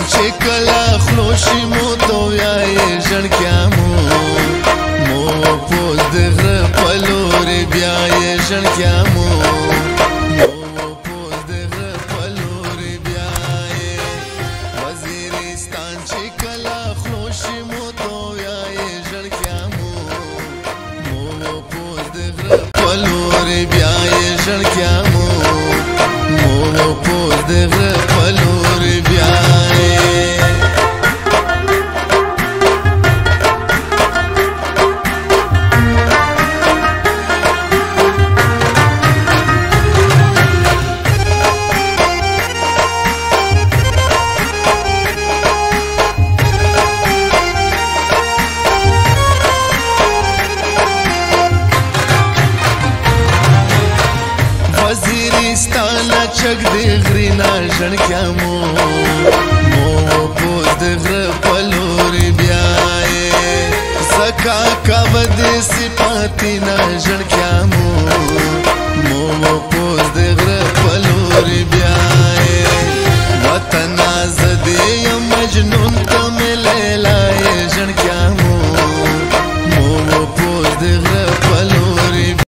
چې کلا خلوشي مو تو یې ژړکیا مو پوز د غره په لورې بیا یې ژړکیا مو پوز د غره په لورې بیا یې وزیرستان چې کلا خلوشي مو تو یې ژړکیا مو پوز د غره په لورې بیا یې ژړکیا مو پوز د غره په لورې بیا وزیرستان چک دی غرینا ژړکیا مو پوز د غره په لورې بیا یې زکا کاوه د صفاتینا ژړکیا مو پوز د غره په لورې بیا یې وطن زه دې یم مجنون ته